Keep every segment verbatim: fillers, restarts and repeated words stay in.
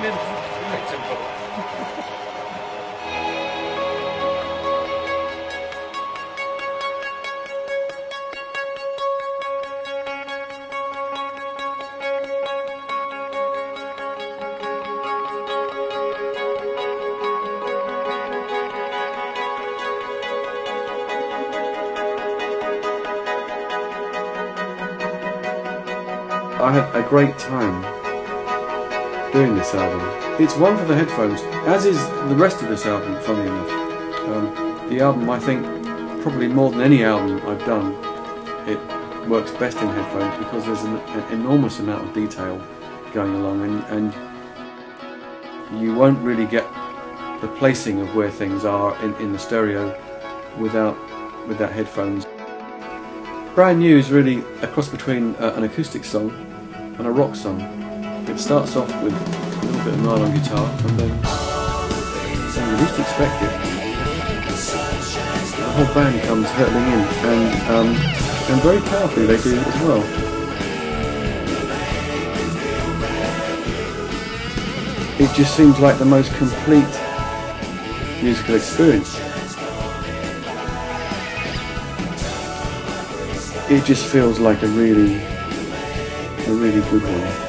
coming in. Makes him put I had a great time doing this album. It's one for the headphones, as is the rest of this album, funnily enough. Um, the album, I think, probably more than any album I've done, it works best in headphones because there's an, an enormous amount of detail going along, and, and you won't really get the placing of where things are in, in the stereo without, without headphones. Brand New is really a cross between uh, an acoustic song and a rock song. It starts off with a little bit of nylon guitar, and then when you least expect it, the whole band comes hurtling in, and, um, and very powerfully they do it as well. It just seems like the most complete musical experience. It just feels like a really, a really good one.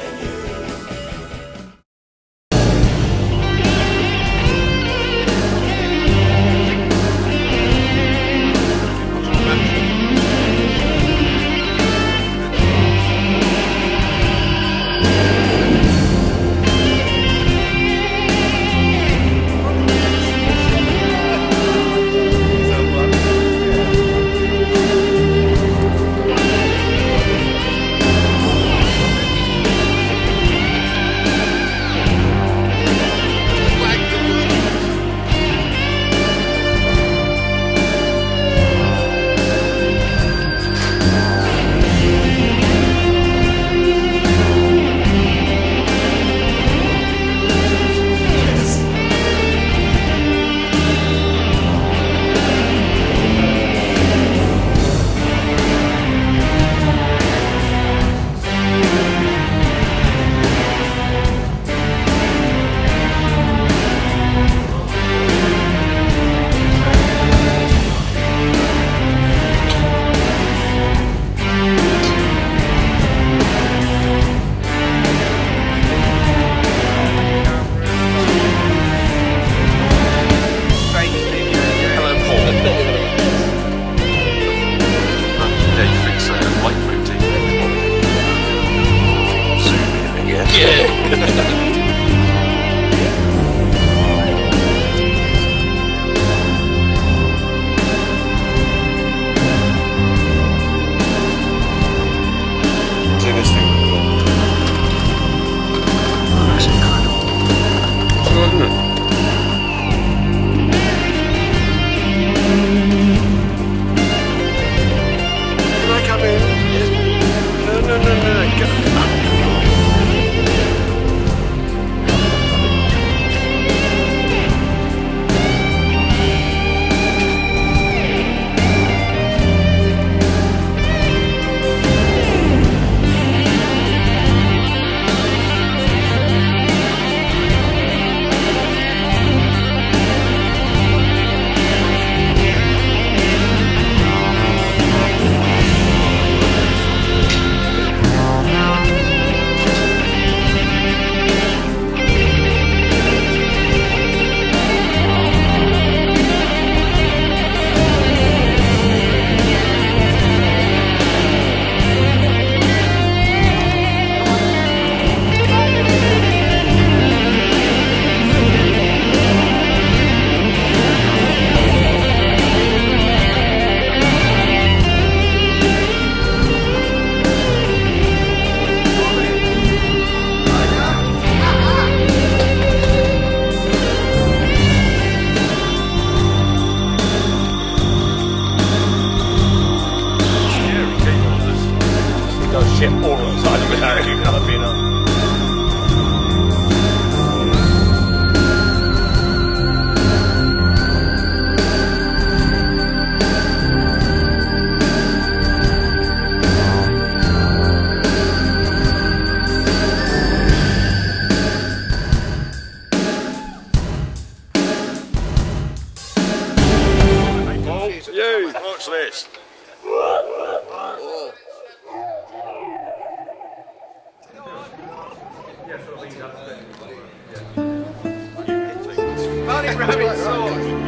Bunny rabbit sauce.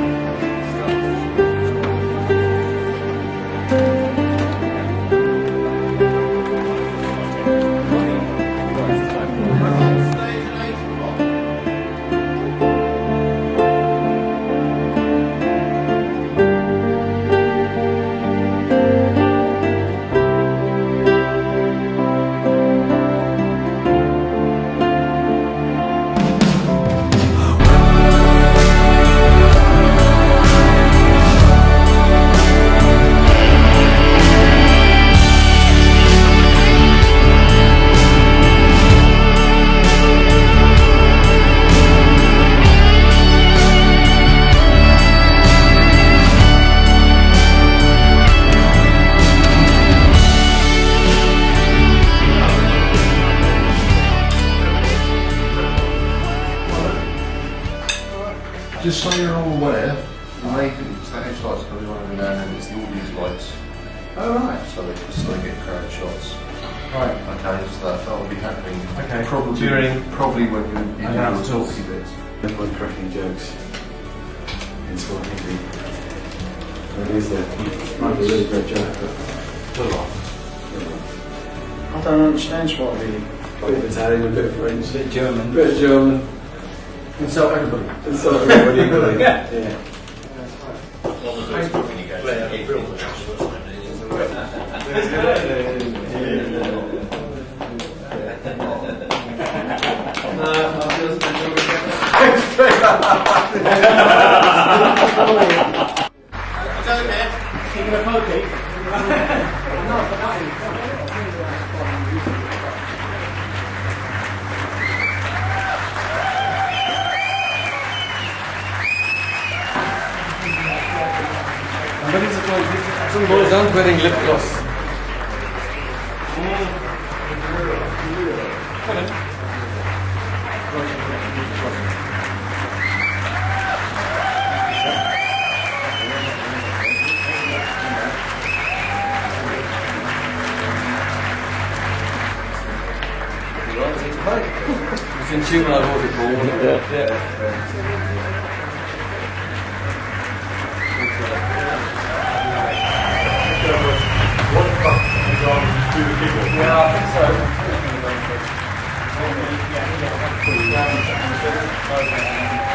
Just so you're all aware, the main thing is the hedge lights coming on every now and then, it's the audience lights. Oh right. So they, so they get crowd shots. Right. Okay, so that, that will be happening. Okay. Probably During probably when you you do Around the talky bits. Everyone cracking jokes in Swahili. What is that? Might be a really great joke, but I don't understand Swahili. A bit of Italian, a bit of French, a bit German. A bit of German. Insult everybody. Insult everybody equally. Yeah. Yeah. Some boys aren't wearing lip gloss. It's in tune like what we call it. Yeah. Yeah. Yeah, I think so.